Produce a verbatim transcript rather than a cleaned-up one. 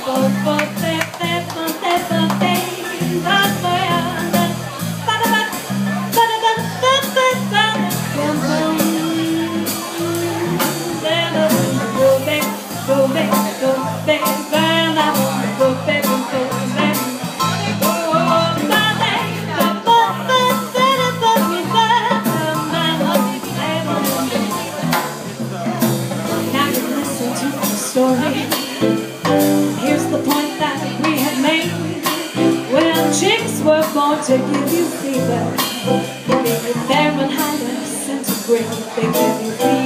Story. Here's the point that we had made. When chicks were born to give you fever, they give you Fahrenheit and centigrade. They give you fever.